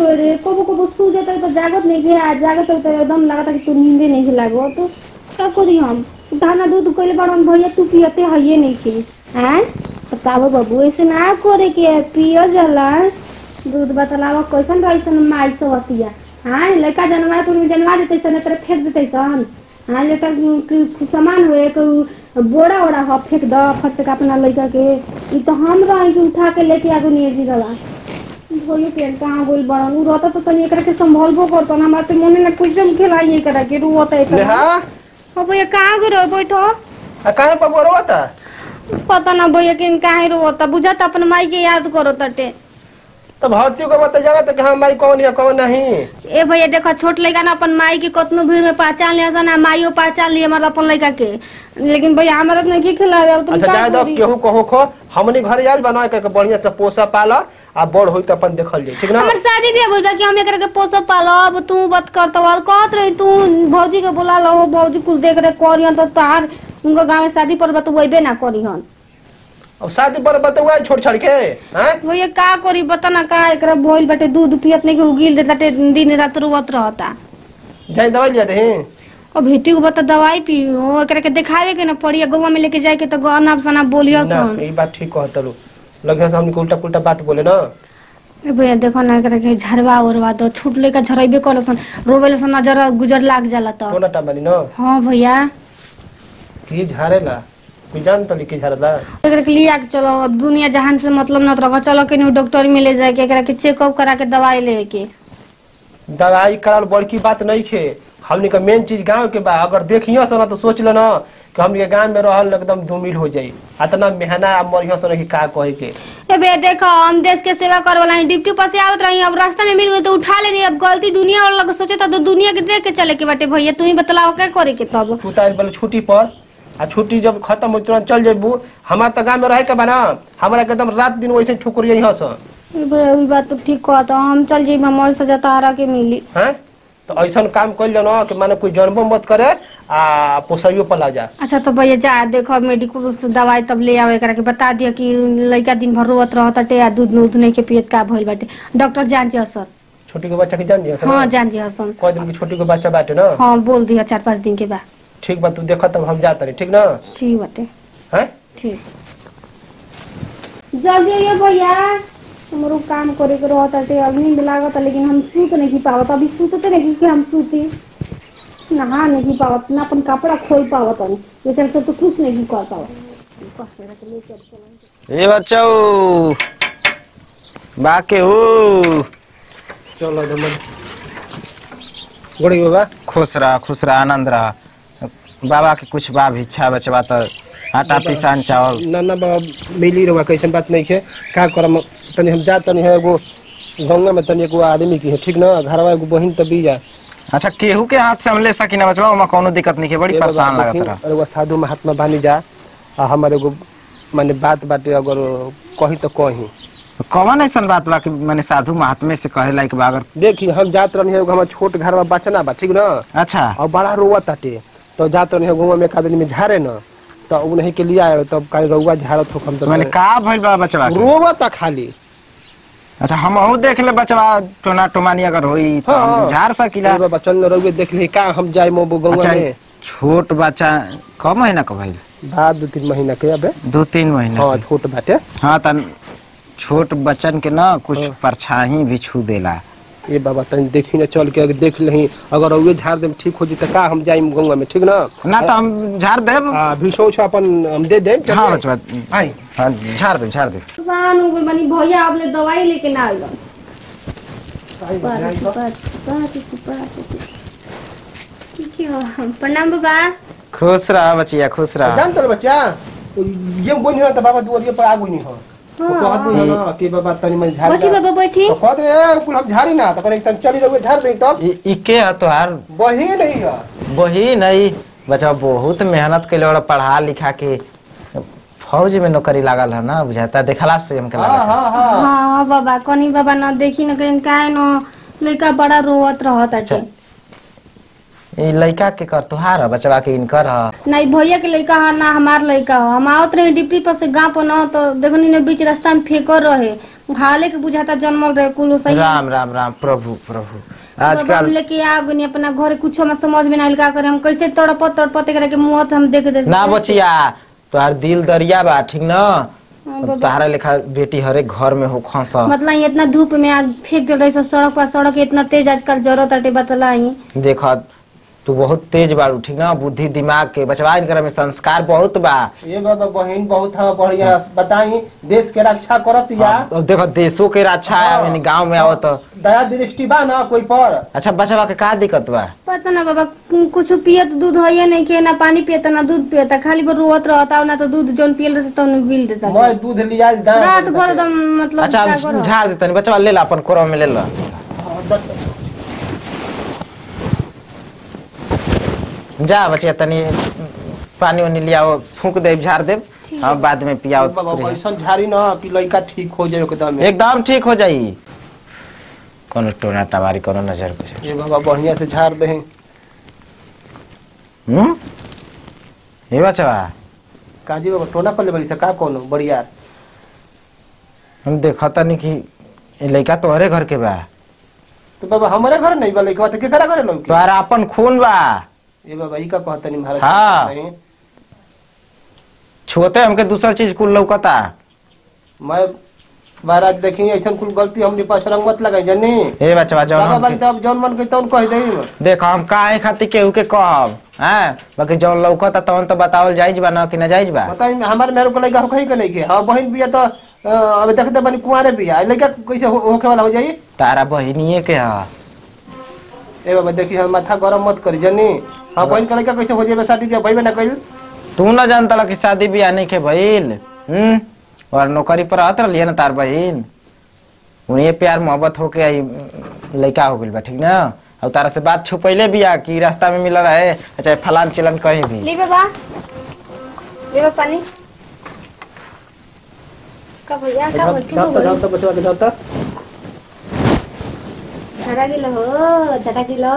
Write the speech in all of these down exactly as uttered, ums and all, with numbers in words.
हो रे कबो कबो सो जाता तो जागत नहीं के आज जागत तो एकदम लगता कि तू नींदे नहीं लागो तो का करी हम धाना दूध कइले बड़न भैया तू पियते हइए नहीं के हैं बताओ बाबू ऐसे ना करे के पियो जला दूध बतलावा कैसन रहिसन माई सवतिया हां लड़का जनवा तो जनवा देते सन तरह फेंक देते सन हां ले तक सामान हुए को बोड़ा ओड़ा ह फेंक द फट से अपना लड़का के ई तो हम रही के उठा के लेके आगो नहीं जीरवा भोले पेन कहां गोल बड़न उ रहता तो तनी एकरा के संभालबो करत ना हमरा तो मने ना कुछ जम खिलाई एकरा के रुवत है त हां हो भैया कहां गरो बैठो आ काहे पर रोता पता ना भैया किन काहे रोता बुझत अपन माई के याद करो तटे तो भौतियों को बता जाना तो कि हम माई कौन है कौन नहीं ए भैया देखा छोट लड़का ना अपन माई के कतनो भीड़ में पहचान लिया सन माईओ पहचान लिया हमारा अपन लड़का के लेकिन भैया हमरा नहीं की खिलावे तुम अच्छा जाय दो केहू कहो खो हमनी घर याद बना के बढ़िया से पोसा पाला आ बड़ होई त अपन देखल जाई ठीक ना हमर शादी भी बोलबा कि हम एकरा के पोसा पालो अब तू बात करत वाल कहत रही तू भौजी के बुला लो भौजी कुछ देख रे करियन तो तार उनका गांव में शादी पर बत वइबे ना करियन अब शादी पर बतवा छोड़ छाड़ के हैं भैया का करी बता ना का एकरा भइल बाटे दूध पियत नहीं के उगिल देताटे दिन रात रोवत रहता जाई दवाई ले दे अब भेटी को बता दवाई पियो एकरा के दिखावे के ना पड़ी गोवा में लेके जाए के तो गना सना बोलियो सन ना ई बात ठीक कहत लो लगे हमनी को उल्टा पुल्टा बात बोले ना ए भैया देखो ना एकरा के झरवा ओरवा दो छूट लेके झरइबे करसन रोवेले सन नजर गुजर लाग जाला त कोना टामानी न हां भैया की झारेला कोई जान तो लिखी झारदा एकरा के लिया के चलो अब दुनिया जहान से मतलब न रखो चलो के डॉक्टर में ले जाए के एकरा के चेकअप करा के दवाई ले के दवाई कराल बड़की बात नहीं खे हमनी का मेन चीज गांव के बा अगर देखियो सन तो सोच ल ना कि हमनी के गांव में रहल एकदम धूमिल हो जाई इतना मेहना मरियो सन कि का कहे के ए बे देखो हम देश के सेवा करे वाला ड्यूटी पर से आवत रही अब रास्ता में मिल गई तो उठा लेनी अब गलती दुनिया वाला के सोचे तो दुनिया के देख के चले के बाटे भैया तू ही बतलाओ क्या करे के तब तू ताइल बोल छुट्टी पर आ छुट्टी जब खत्म हो तुरंत चल जेबू हमार त गांव में रहे के बना हमरा के एकदम रात दिन वैसे ठुकरिया ही हस ई बात तो ठीक कहत हम चल जी ममल से जतारा के मिली हैं तो ऐसा काम कर लो ना कि माने कोई जन्म मत करे आ पोसाइयो पर ला जा अच्छा तो भैया जा देखो मेडिकल से दवाई तब ले आवे एकरा के बता दिया कि लड़का दिन भर रोवत रहत टे आ दूध दूध नहीं के पियत का भइल बाटे डॉक्टर जान जी सर छोटी के बच्चा के जान जी सर हां जान जी हसन कोई दिन की छोटी के बच्चा बाटे ना हां बोल दिया चार पाँच दिन के बाद ठीक बा तू देखा तब हम जात रही ठीक ना ठीक बाटे हैं ठीक जल्दी आइए भैया हमरो काम करे के रहता टे अब नींद लागत लेकिन हम सूत नहीं पावत अभी सूतते नहीं कि हम सूते नहा नहीं पावत ना अपन कपड़ा खोल पावत ये तरह से तो कुछ नहीं कर पावत ए बच्चो बाके हो चलो दमन गोड़ी बाबा खुश रहा खुश रहा आनंद रहा बाबा के कुछ बा इच्छा बचवा तो आटा पिसान चावल ना ना बाबा मिली रहा कैसे बात नहीं है का करम तनी हम जा तनी है एगो गंगा में तनी एगो आदमी की है ठीक ना घरवा एगो बहिन त बीजा अच्छा केहू के हाथ से हम ले सकी ना बचवा ओमा कोनो दिक्कत नहीं है बड़ी परेशान लागत रहा अरे वो साधु महात्मा बानी जा आ हमारे एगो माने बात बाटे अगर कही तो कही कौन ऐसा बात बा कि माने साधु महात्मे से कहे लायक बा अगर देखी हम जात रहनी है हमार छोट घरवा बचना बा ठीक ना अच्छा और बड़ा रोवा ताटे तो जात रहनी है घुमा में एक आदमी में झारे ना तो उन्हीं के लिए आए तब काई रउवा झारत हो हम तो माने का भइल बा बचवा रोवा ता खाली अच्छा हमहू देख ले बचवा टोना टोमानी अगर होई तो हम झाड़ सकीला बाबा चल रउवे देख ले का हम जाए मो गंगा में छोट बच्चा क महीना का भइल बा दो तीन महीना के अबे दो तीन महीना हां छोट बाटे हां त छोट बच्चन के ना कुछ परछाई भी छू देला ये बाबा तनी देखी ना चल के देख लही अगर उहे झाड़ दे ठीक हो जी त का हम जाई गंगा में ठीक ना ना तो हम झाड़ देब हां भिसो छ अपन हम दे दे हां बचवा आई हां झाड़ दे झाड़ दे जान हो गई बनी भैया आपने दवाई लेके ना आइल प्रणाम बाबा खुश रहा बचिया खुश रहा जान तो बच्चा ये बोनी हो त बाबा दुआरिया पर आ गई नहीं हो तो कहत नहीं ना कि बाबा तनी मन झाड़ बैठी बाबा बैठी तो कहत रे कुल हम झाड़ी ना तो करे एकदम चली रहुए झाड़ दे तब ई के है तोहार वही नहीं है वही नहीं बच्चा बहुत मेहनत के लिए पढ़ा लिखा के फौज में नौकरी लागल है ना बुझाता देखला से हमके हां हां हां हां बाबा कोनी बाबा ना देखी ना कहीं काहे न लइका बड़ा रोवत रहत अटे ई लइका के कर तोहार बचवा के इनकर ह नहीं भैया के लइका है ना हमार लइका हो हम आवत रहे डिप्टी पर से गांव पर न तो देखनी ने बीच रास्ता में फेंकर रहे हाले के बुझाता जन्मल रहे कुल सही राम राम राम प्रभु प्रभु आजकल आजकल लेके आ गनी अपना घर कुछ में समझ में नहीं का करे हम कैसे तड़पत तड़पते करे के मुंह तो हम देख दे ना बचिया तोहार दिल दरिया बा ठीक न बाबा। तोहरा लेखा बेटी हरे घर में हो खस मतलब ये इतना धूप में आग फेंक दे रही सड़क पर सड़क इतना तेज आजकल जरूरत अटे बतलाई देख तू बहुत तेज बाड़ू ठीक ना बुद्धि दिमाग के बचवा इनकर में संस्कार बहुत बा ये बाबा बहन बहुत है बढ़िया बताई देश के रक्षा करत या अब देखो देशों के रक्षा है गांव में आओ तो दया दृष्टि बा ना कोई पर अच्छा बचवा के का दिक्कत बा पता ना बाबा कुछ पियत दूध है नहीं के ना पानी पियता ना दूध पियता खाली पर रोत रहता ना तो दूध जोन पियल रहता तो बिल देता मैं दूध लिया गांव रात भर एकदम मतलब अच्छा क्या हम करो? झाड़ देते बचवा ले ला अपन कोरवा में ले ला जा बचिया तनी पानी वानी लियाओ फूंक दे झाड़ दे हम बाद में पियाओ बाबा ऐसा झाड़ी ना कि लड़का ठीक हो जाए एकदम एकदम ठीक हो जाई कोनो टोना टमारी कोनो नजर कुछ ये बाबा बढ़िया से झाड़ दे हम्म ये बचवा काजी बाबा टोना कर ले बड़ी से का कोनो बढ़िया हम देखा तनी कि ये लड़का तोहरे घर के बा तो बाबा हमारे घर नहीं बा लड़का तो केकरा करे लोग तोहरा अपन खून बा ये बाबा ई का कहता नहीं महाराज हाँ। छुते हमके दूसरा चीज कुल लौकता मैं महाराज देखी ऐसा कुल गलती हमने पास रंग मत लगाई जानी ए बचवा जौन बाबा हमके- बाकी तब जौन मन के तौन कह दे देख हम काहे खातिर केहू के कहब हैं बाकी जौन लौकता तवन तो बतावल जाइज बा ना कि ना जाइज बा बताई हमारे मेरे को लड़का हो कहीं के नहीं के हाँ बहन बिया तो अ, अभी देखते बनी कुंवारे बिया लड़का कैसे हो, होके वाला हो जाई तारा बहिनिए के हा ए बाबा देखी हम माथा गरम मत करी जानी हाँ बहन के लड़का कैसे हो जाए शादी बिया भाई ना कइल तू न जानता कि शादी ब्याह नहीं के भइल हम्म और नौकरी पर रहत रहलिए ना तार बहिन उन्हें प्यार मोहब्बत होके आई लड़का हो गइल बा ठीक ना और तारा से बात छुपैले बिया कि रास्ता में मिल रहे चाहे फलान चिलन कहीं भी ले बाबा ले बाबा पानी का भैया का बोलती हो जाता जाता बचवा के जाता धरा गिलो हो धरा गिलो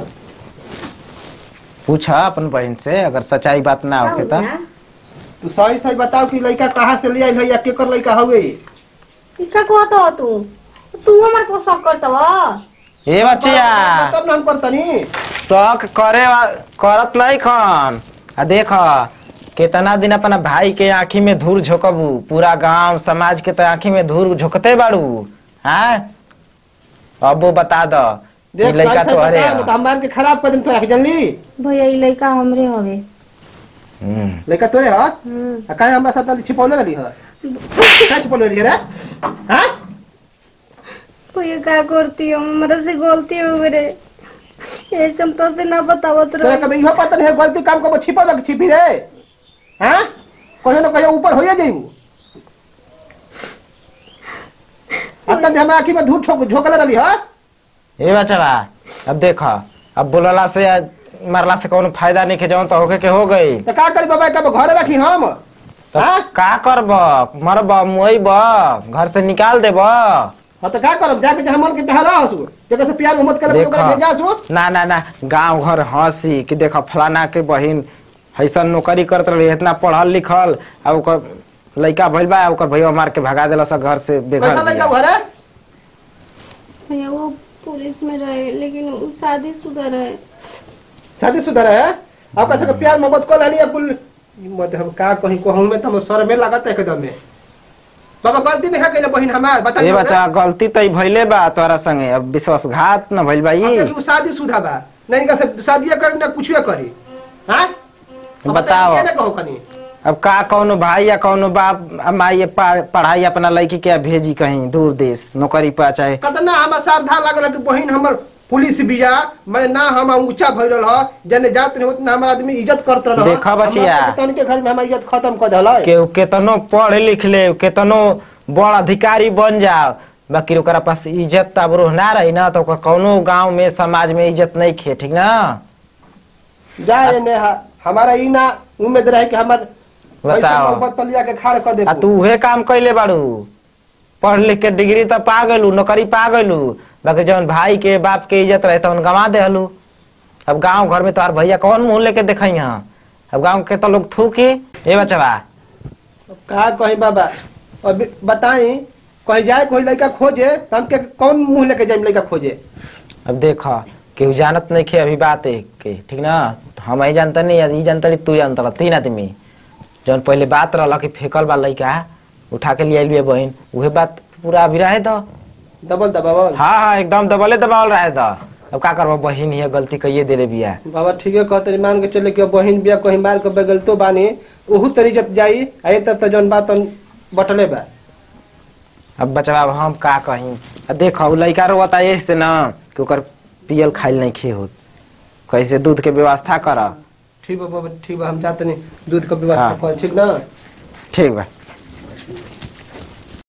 पूछा अपन बहन से अगर सच्चाई बात ना होके तो तू सही सही बताओ कि लड़का कहाँ से ले आई है या केकर लड़का हो गई का कहत हो तू तू हमार को शक करत हो ए बच्चिया तब नाम करतनी शक करे वा- करत नहीं खन आ देख कितना दिन अपना भाई के आँखी में धूर झोंकबू पूरा गांव समाज के तो आँखी में धूर झोंकते बाड़ू हैं अब वो बता दो कि देख लड़का सही सही तो हरे बताओ, नहीं तो हम मान के खराब कर दिन तोरा के जल्दी भैया ई लड़का हमरे हवे हम्म लड़का तोरे ह हम्म आ काहे हमरा साथ छिपौले रहली ह का छिपौले रहली रे हां भैया का करती हो मेरे से गलती हो गई रे ये सब तो से ना बतावत तोरा रहो कभी इहो पता नहीं है गलती काम को छिपल के छिपी रे हां कहियो न कहियो ऊपर होइए जाइबू आता दे हमरा आंखी में धूल झोंक झोंकले रहली ह ए बचवा अब देख अब बोलला से या मरला से कोनो फायदा नहीं के जौन तो होके के हो गई तो का करी बाबा कब घरे रखी हम तो हाँ? का करब मरब मुइब घर से निकाल देब हाँ तो का करब जाके जहां मन के तहां रहसु जगह से प्यार मोहब्बत करे देख ओकरा भेजा सु ना ना ना गांव घर हंसी कि देख फलाना के बहिन ऐसन नौकरी करत रही इतना पढ़ल लिखल आ ओकर लड़का भइल बा ओकर भैया मार के भगा देला सब घर से बेघर कैसा लड़का दिया। घरे भैया वो पुलिस में रहे लेकिन वो शादीशुदा रहे शादीशुदा रहे अब कैसे के प्यार मोहब्बत कर लेनी कुल मत हम का कहीं कहूं में तो हम सर में लागत है एकदम में बाबा गलती नहीं है कइले बहिन हमार बता ए बच्चा गलती तो भइले बा तोरा संगे अब विश्वासघात न भइल बा ई तू शादीशुदा बा नहीं का से शादी करी ना कुछ करी हां बताओ। क्या कहो कनी अब का कौनो भाई या कौनो बाप आ माई ये पा- पढ़ाई अपना लड़की के भेजी कहीं दूर देश नौकरी पर चाहे कतना हम श्रद्धा लागल कि बहिन हमर पुलिस बिया मैं ना हम ऊंचा भइल ह जने जात नहीं उतना हमर आदमी इज्जत करत रह देखा बचिया। तन के घर में हम इज्जत खत्म कर दल के केतनो पढ़ लिख ले केतनो बड़ अधिकारी बन जाओ बाकी ओकरा पास इज्जत अबरोह ना रही ना तो ओकर कौनो गांव में समाज में इज्जत नहीं खे ठीक ना जाए ने हमारा ई ना उम्मीद रहे कि हमर बताओ। मोहब्बत पर लिया के खाड़ कर दे आ तू उहे काम कैले बाड़ू पढ़ लिख के डिग्री तो पा गलू नौकरी पा गलू बाकी जौन भाई के बाप के इज्जत रहे तवन गंवा देहलू अब गांव घर में तोहार भैया कौन मुंह लेके देखई यहाँ अब गांव के तो लोग थूकी ए बचवा का कहीं बाबा अब बताई कहीं जाए कोई लड़का खोजे तो हम के कौन मुंह लेके जाए लड़का खोजे। अब देखा केहू जानत नहीं खे अभी बात है के ठीक ना हम ही जानता नहीं ई जानता नहीं तू जानता तीन आदमी जौन पहले बात रहा कि फेंकल बा लड़का उठा के लिए आइल बहन उहे बात पूरा अभी रहे तो दबल दबावल। हाँ हाँ एकदम दबले दबावल रहे तो अब का करबो बहन ही गलती कहिए दे रे बिया बाबा ठीक है कहते मान के चले कि बहन बिया कहीं मार के बगलतो बानी ओहू तरीके जाई आई तब तो जौन बात बटले बा। अब बचवा हम का कहीं देखो लड़का रोता ऐसे ना कि ओकर पियल खाइल नहीं खे हो कैसे दूध के व्यवस्था कर। ठीक बा बाबा ठीक बा हम जाते नहीं दूध का व्यवस्था हाँ। कर ठीक ना ठीक बा।